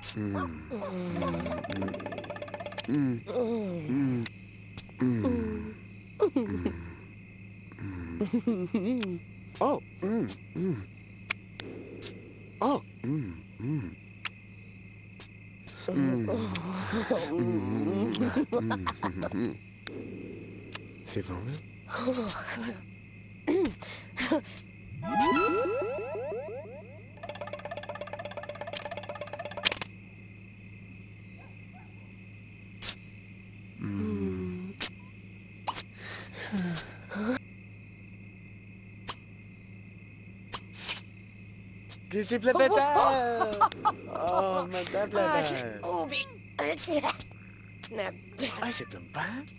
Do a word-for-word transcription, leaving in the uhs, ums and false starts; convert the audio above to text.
Oh. Oh. C'est bon. Qu'est-ce que c'est, Plapata? Oh, madame Plapata. Oebie. Ay, c'est plein de pain.